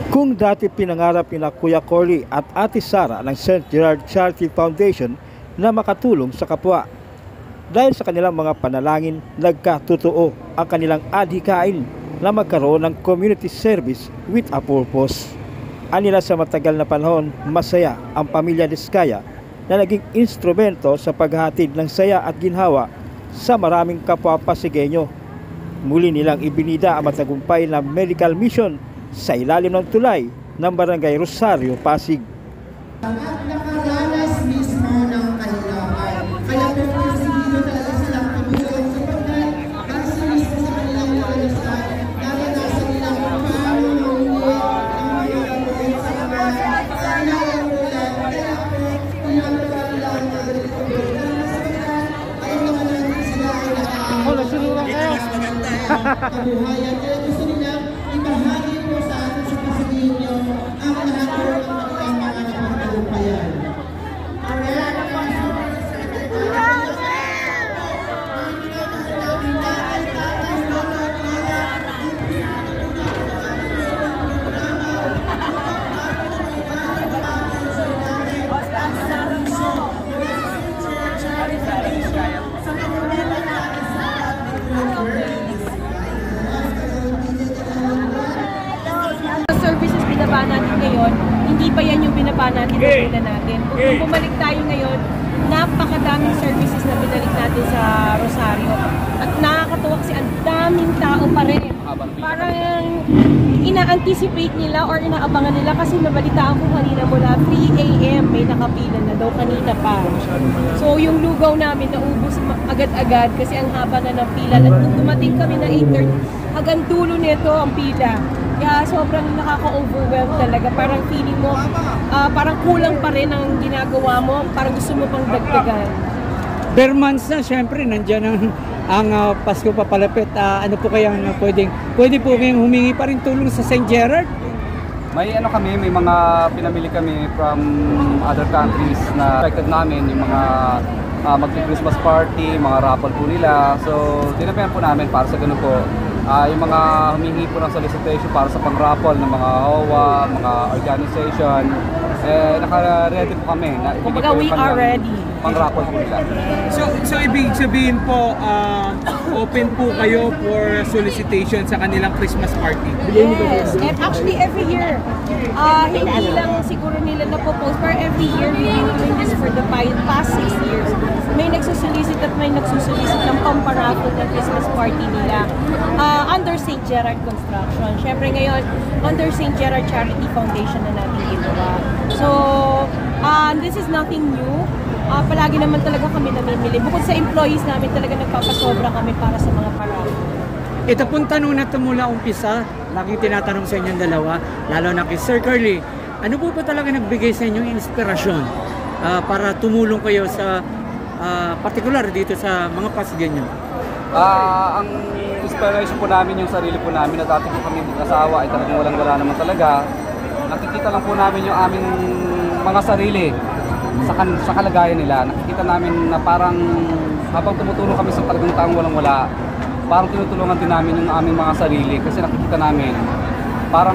Kung dati pinangarap ni Kuya Corley at Ate Sara ng St. Gerard Charity Foundation na makatulong sa kapwa, dahil sa kanilang mga panalangin, nagkatotoo ang kanilang adhikain na magkaroon ng community service with a purpose. Anila sa matagal na panahon, masaya ang pamilya Diskaya na naging instrumento sa paghatid ng saya at ginhawa sa maraming kapwa Pasigueño. Muli nilang ibinida ang matagumpay na medical mission sa ilalim ng tulay ng Barangay Rosario, Pasig. Nakaranas mismo ng kahirapan. Kaya pursigido talaga silang tumulong sapagkat kasi mismo sa kanilang karanasan, naranasan nilang paano mamuhay ang mga kapatid sa mga nalamulan. Kaya po, pinapagkaan lang na sapagkat ay naman natin sila ay nakabuhayan. Kaya gusto nilang ibahagi po sa atin sa Pasigueño ang lahat po ng kanilang mga napagtagumpayan. Services binaba natin ngayon, hindi pa yan yung binaba natin na pila natin. Kung bumalik tayo ngayon, napakadaming services na binalik natin sa Rosario. At nakakatuwa kasi ang daming tao pa rin. Parang ina-anticipate nila or inaabangan nila kasi nabalitaan ko kanina mula 3 AM may nakapila na daw kanina pa. So yung lugaw namin naubos agad-agad kasi ang haba na ng pila. At nung dumating kami na 8:30, hanggang dulo nito ang pila. Kaya sobrang nakaka-overwhelm talaga. Parang feeling mo, parang kulang pa rin ang ginagawa mo. Parang gusto mo pang dagdagan. Bare months na, syempre, nandiyan ang Pasko papalapit. Ano po kayang pwede po kayong humingi pa rin tulong sa St. Gerard? May may mga pinamili kami from other countries na expected namin, yung mga magki-Christmas party, mga raffle po nila. So, tinapayan po namin para sa ganun po. Yung mga humingi po ng solicitation para sa pang-raffle ng mga OWA, mga organization, naka-ready po kami. Kumbaga, we are ready. Pang-raffle po nila. So ibig sabihin po, open po kayo for solicitation sa kanilang Christmas party? Yes, and actually every year, hindi lang siguro nila na-propose, pero every year we've been doing this for the past 6 years. May nagsusolicit at may nagsusolicit ng pamparaffle ng Christmas party nila under St. Gerard Construction. Siyempre ngayon, under St. Gerard Charity Foundation na natin ginawa. So, this is nothing new. Palagi naman talaga kami namimili. Bukod sa employees namin, talaga nagpapasobra kami para sa mga paraffle. Ito pong tanong na ito mula umpisa, laging tinatanong sa inyong dalawa, lalo na kay Sir Curly, ano po ba talaga nagbigay sa inyong inspirasyon para tumulong kayo sa particular dito sa mga Pasigueño? Ang inspiration po namin yung sarili po namin na dati po kami mag-asawa ay talagang walang-wala naman talaga. Nakikita lang po namin yung aming mga sarili sa kalagayan nila. Nakikita namin na parang habang tumutulong kami sa talagang taong walang-wala, parang tinutulungan din namin yung aming mga sarili kasi nakikita namin parang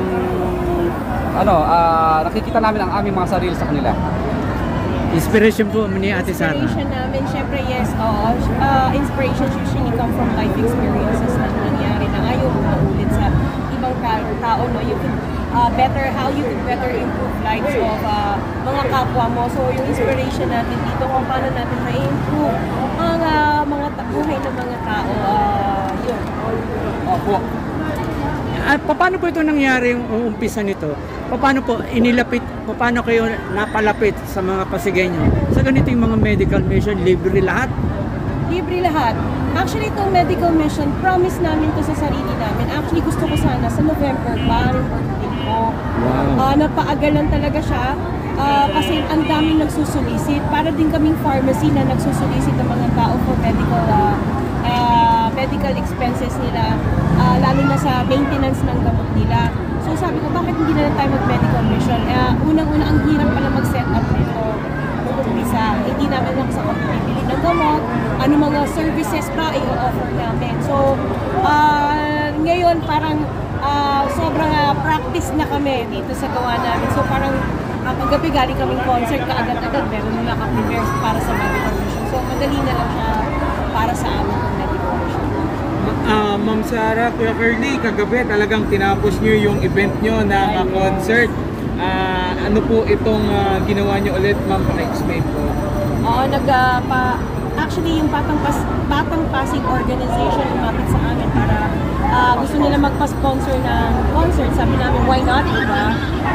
nakikita namin ang aming mga sarili sa kanila. Inspiration po ni Ate Sara. Inspiration namin, syempre yes, inspirations usually come from life experiences na nangyari na ayaw mo maulit sa ibang tao, no? You could how you could better improve lives of mga kapwa mo. So yung inspiration natin dito kung paano natin ma-improve ang mga buhay ng mga tao, yun. Opo. Paano po ito nangyari yung umpisa nito? Paano po paano kayo napalapit sa mga Pasigueño? Sa ganito yung mga medical mission, libre lahat? Libre lahat. Actually, itong medical mission, promise namin to sa sarili namin. Actually, gusto ko sana sa November pa, yung birthday ko. Wow. Napaagalan talaga siya kasi ang daming nagsusulisit. Para din kaming pharmacy na nagsusulisit ng mga tao for medical expenses nila, lalo na sa maintenance ng gamot nila. So sabi ko, bakit hindi na lang tayo mag-medical mission? Unang-una, ang hirap pala mag-set up nito. Umpisa, hindi namin lang sa kapitibili ng gamot, ano mga services pa i-offer namin. So, ngayon parang sobrang practice na kami dito sa gawa namin. So parang paggabi galing kaming concert, kaagad-agad meron na nakaprepare para sa medical mission. So madali na lang siya para sa amin kung medical mission. Ma'am Sarah, Kuya Curly, kagabi talagang tinapos nyo yung event nyo na concert. Ano po itong ginawa nyo ulit, ma'am? Paka-explain po. Oo, actually yung Batang Pasig organization lumapit sa amin para gusto nila magpa-sponsor ng concert. Sabi namin, why not, diba?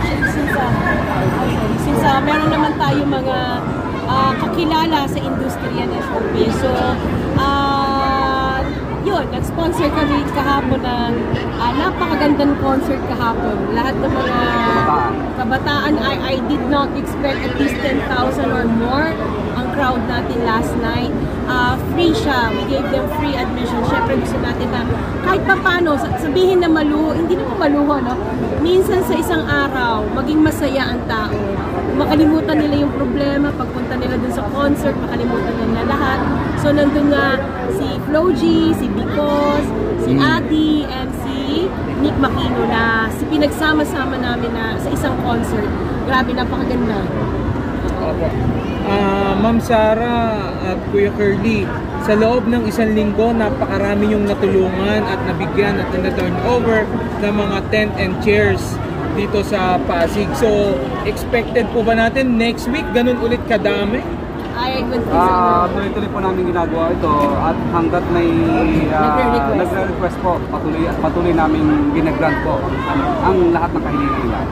Since meron naman tayo mga kakilala sa industriya ng showbiz. So, yun, nag-sponsor kami kahapon ng napakagandang concert kahapon. Lahat ng mga kabataan, I did not expect at least 10,000 or more ang crowd natin last night. Free siya. We gave them free admission. Siyempre gusto natin na kahit pa paano, sabihin na maluho, hindi naman maluho, no? Minsan sa isang araw, maging masaya ang tao. Makalimutan nila yung problema, pagpunta nila dun sa concert, makalimutan nila lahat. So nandun nga si Flo G, si Bicos, si Ati, and si Nick Makino na pinagsama-sama namin na sa isang concert. Grabe, napakaganda. Ma'am Sarah at Kuya Curly, sa loob ng isang linggo, napakarami yung natulungan at nabigyan at na-turn over ng mga tent and chairs dito sa Pasig. So, expected po ba natin next week ganun ulit kadami? I would think Tuloy-tuloy po namin ginagawa ito at hanggat may nagre-request po, patuloy namin ginagrant po ang lahat ng kahilingan nila.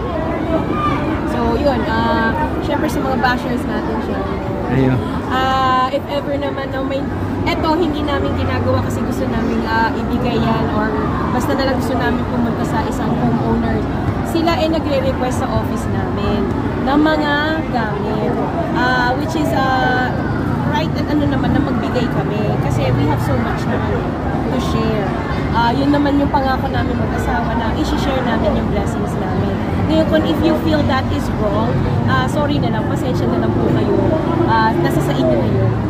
So, yun. Siyempre sa mga bashers natin siya. Ayun. If ever naman, eto hindi namin ginagawa kasi gusto namin ibigay yan or basta na lang gusto namin pumunta sa isang homeowner. Sila ay nagre-request sa office namin ng mga gamit. Which is right at naman na magbigay kami kasi we have so much naman to share. Yun naman yung pangako namin mag-asawa na i-share namin yung blessings namin. Ngayon, kung if you feel that is wrong, sorry na lang, pasensya na lang po kayo. Nasa sa inyo na yun.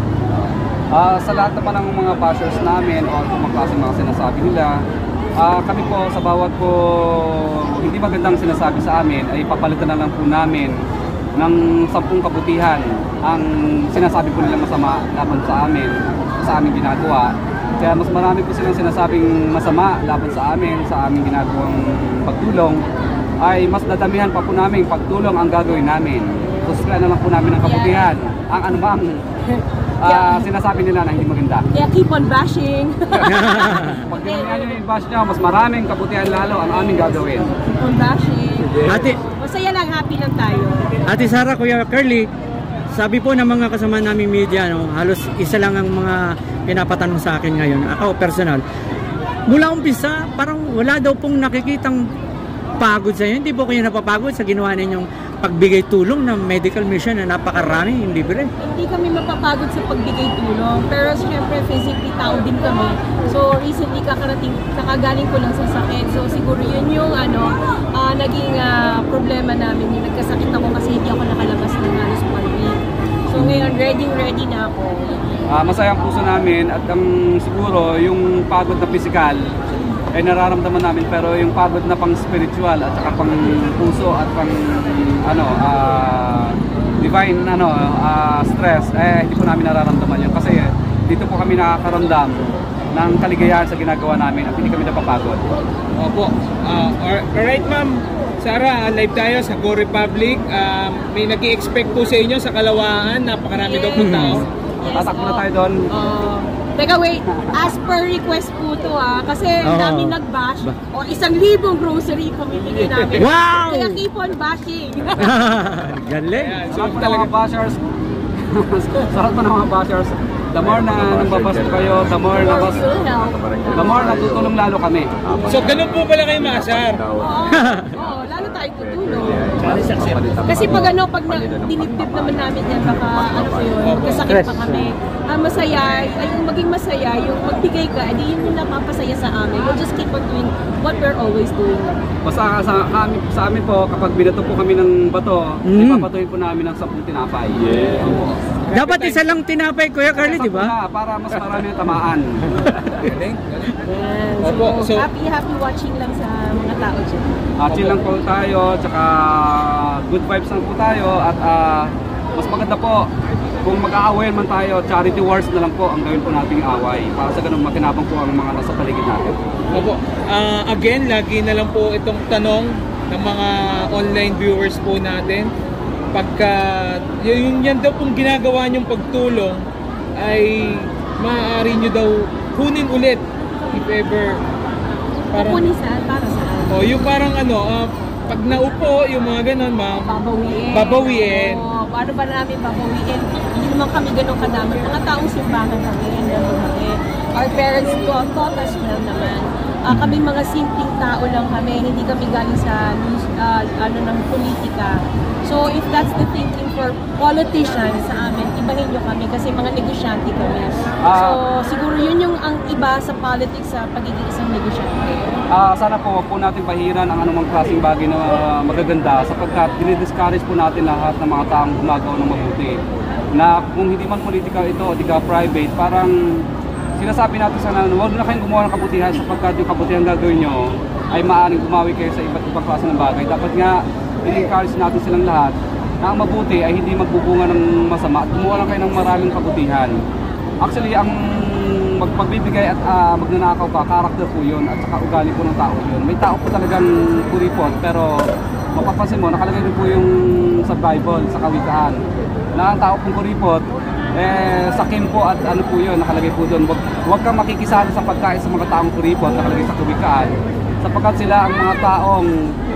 Sa lahat naman ng mga bashers namin o kung mga sinasabi nila, kami po sa bawat po hindi magandang sinasabi sa amin ay papalitan na lang po namin ng 10 kabutihan ang sinasabi po nila masama laban sa amin, sa aming ginagawa. Kaya mas marami po silang sinasabing masama laban sa aming ginagawang pagtulong, ay mas dadamihan pa po namin pagtulong ang gagawin namin. Kuskulan na lang po namin ng kabutihan ang anumang sinasabi nila na hindi maganda. Yeah, keep on bashing. Pag dinamihan nyo yung bash nyo, mas maraming kabutihan lalo ang aming gagawin. Keep on bashing. Masaya lang, happy lang tayo. Ate Sarah, Kuya Curly, sabi po ng mga kasama naming media, no, halos isa lang ang mga pinapatanong sa akin ngayon. Ako, personal. Mula umpisa, parang wala daw pong nakikitang pagod sa inyo. Hindi po kayo napapagod sa ginawa ninyong pagbigay tulong ng medical mission na napakarami, hindi ba rin? Hindi kami mapapagod sa pagbigay tulong. Pero siyempre, physically tao din kami. So, recently, kakagaling ko lang sa sakit. So, siguro yun yung naging problema namin. Yung nagkasakit ako kasi hindi ako nakalabas ng halos 1 week. So, ngayon, ready na ako. Masaya ang puso namin at ang siguro yung pagod na physical ay nararamdaman namin, pero yung pagod na pang spiritual at saka pang puso at pang divine stress hindi po namin nararamdaman yun kasi dito po kami nakakaramdam ng kaligayahan sa ginagawa namin at hindi kami napapagod. Opo. Alright, ma'am Sarah, live tayo sa Go Republic. May nag-i-expect po sa inyo sa Kalawaan, napakarami daw po tao. Tatakbo na tayo doon. Teka, wait. As per request po to kasi dami nag-bash. O 1,000 grocery pamimigay namin. Wow! Kaya keep on bashing. Galing. Sa lahat po ng mga bashers, sa lahat po ng mga bashers, the more na nambabas po kayo, the more natutulong lalo kami. So, ganun po pala kayo maasar. Oo, lalo tayo tutulong. Kasi pag dinibdib naman namin yan, baka magkasakit pa kami. Masaya, yung maging masaya, yung magbigay ka, edi yun yung napapasaya sa amin. We'll just keep on doing what we're always doing. Basta sa amin po, kapag binato po kami ng bato, ipapatuloy po namin ng 10 tinapay. Dapat isa lang tinapay, Kuya Curly, di ba? Para mas marami ang tamaan. So, happy watching lang sa mga tao dyan? Chill lang po tayo, tsaka good vibes lang po tayo, at mas maganda po kung mag-aaway man tayo, charity wars na lang po ang gawin po nating away para sa ganun makinabang po ang mga nasa paligid natin. Opo. Again, lagi na lang po itong tanong ng mga online viewers po natin. Pagka yan daw pong ginagawa niyong pagtulong ay maaari niyo daw kunin ulit if ever. Kukunin saan? Para saan? O yung parang pag naupo, yung mga ganon, ma'am. Babawiin. Oo, paano ba namin babawiin? Hindi naman kami ganun kadami. Mga taong simbahan kami, gano'n kami. Our parents taught us well naman. Kami mga simpleng tao lang kami, hindi kami galing sa ng politika. So if that's the thinking for politicians sa amin, ibahin nyo kami kasi mga negosyante kami. So siguro yun yung ang iba sa politics sa pagiging isang negosyante. Sana po wag po natin pahiran ang anumang klaseng bagay na magaganda sapagkat dinidiscourage po natin lahat ng mga taong gumagawa ng mabuti. Na kung hindi man politika ito o di ka private, parang sinasabi natin sana, huwag na kayong gumawa ng kabutihan sapagkat yung kabutihan gagawin nyo ay maaaring gumawi kayo sa iba't ibang klase ng bagay. Dapat nga, i-encourage natin silang lahat na ang mabuti ay hindi magbubunga ng masama at gumawa lang kayo ng maraming kabutihan. Actually, ang magbibigay at magnanakaw ka, karakter po yun at saka ugali po ng tao yun. May tao po talagang kuripot pero mapapansin mo, nakalagay din po yung sa Bible, sa kawikaan na ang tao pong kuripot sakim po at ano po yun, nakalagay po doon. Huwag kang makikisali sa pagkain sa mga taong kuripot, nakalagay sa kawikaan sapagkat sila ang mga taong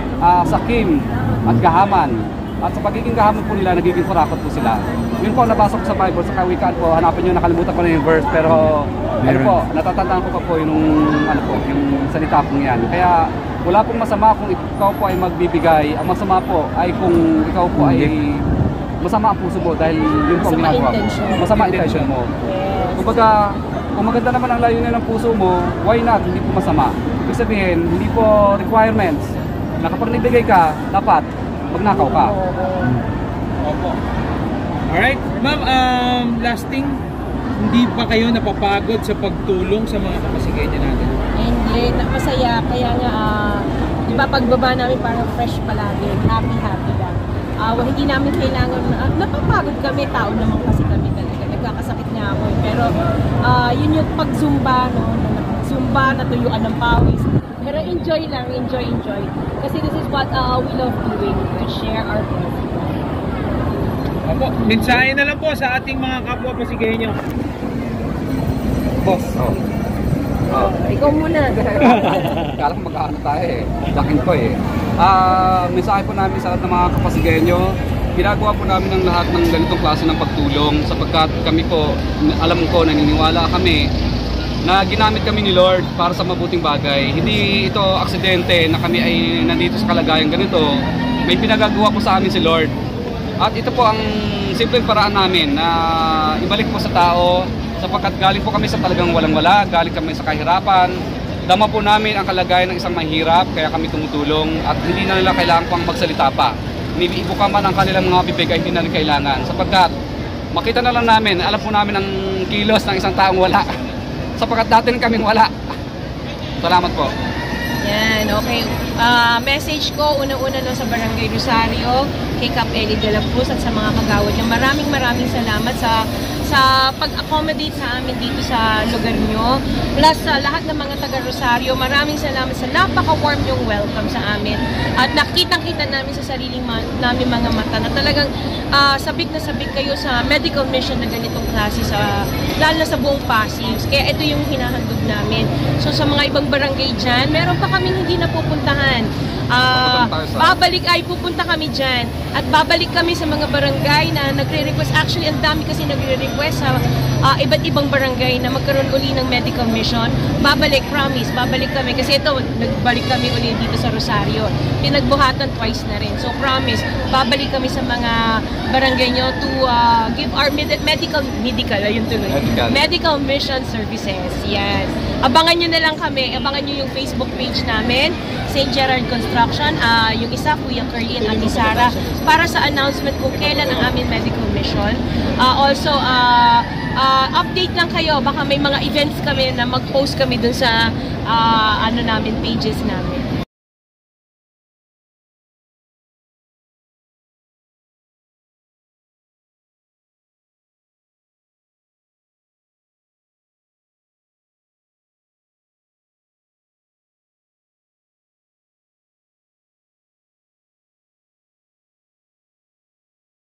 sakim at gahaman. At sa pagiging gahaman po nila, nagiging kurakot po sila. Yun po nabasa ko sa Bible, sa kawikaan po, hanapin nyo, nakalimutan ko na yung verse, pero ano po, natatandaan ko pa po yung salita pong yan. Kaya wala pong masama kung ikaw po ay magbibigay. Ang masama po ay kung ikaw po ay masama ang puso mo dahil yun po ang ginagawa mo. Masama intention mo. Kumbaga, kung maganda naman ang layunin ng puso mo, why not? Hindi po masama. Ibig sabihin, hindi po requirements na kapag nagbigay ka, dapat magnakaw ka. Opo. Alright. Ma'am, last thing, hindi ba kayo napapagod sa pagtulong sa mga kapasigenya natin? Hindi, masaya. Kaya nga, di ba pagbaba namin parang fresh palagi. Happy lang. Hindi namin kailangan, napapagod kami, tao naman kasi kami talaga. Nagkakasakit nga ako. Pero yun yung pag-zumba, no? Zumba, natuyuan ng pawis. Pero enjoy lang, enjoy. Kasi this is what we love doing, to share our blessings. Opo, mensahe na lang po sa ating mga kapwa pasigenyo. Boss, Ikaw muna. kala ko mag-aano tayo Dakin ko mensahe po namin sa lahat ng mga kapasigenyo. Ginagawa po namin ng lahat ng ganitong klase ng pagtulong sapagkat kami po, alam ko, naniniwala kami na ginamit kami ni Lord para sa mabuting bagay. Hindi ito aksidente na kami ay nandito sa kalagayan ganito. May pinagagawa po sa amin si Lord. At ito po ang simpleng paraan namin na ibalik po sa tao sapagkat galing po kami sa talagang walang-wala, galing kami sa kahirapan. Dama po namin ang kalagayan ng isang mahirap kaya kami tumutulong at hindi na nila kailangan pang magsalita pa. Iniibo ka man ang kanilang mga bibig ay hindi na rin kailangan sapagkat makita na lang namin, alam po namin ang kilos ng isang taong wala sapagkat dati rin kaming wala. Salamat po. Yan, okay. Message ko, unang-una sa Barangay Rosario, kay Cap Eli de la Cruz at sa mga kagawad niya. Maraming salamat sa pag-accommodate sa amin dito sa lugar nyo. Plus sa lahat ng mga taga Rosario, maraming salamat sa napaka-warm yung welcome sa amin. At nakitang-kita namin sa sariling namin mga mata na talagang sabik na sabik kayo sa medical mission na ganitong klase lalo na sa buong Pasig. Kaya ito yung hinahandog namin. So sa mga ibang barangay dyan, meron pa kaming hindi napupuntahan. Pupunta kami dyan. At babalik kami sa mga barangay na nagre-request. Actually, ang dami kasi nagre-request sa iba't ibang barangay na magkaroon uli ng medical mission. Promise, babalik kami. Kasi ito, nagbalik kami uli dito sa Rosario. Pinagbuhatan twice na rin. So, promise, babalik kami sa mga barangay nyo to give our medical mission services. Yan. Abangan nyo na lang kami. Abangan nyo yung Facebook page namin, St. Gerard Construction, yung isa, Kuya Curly and Ate Sara, para sa announcement kung kailan ang aming medical mission. Also, update lang kayo, baka may mga events kami na mag-post kami dun sa pages namin.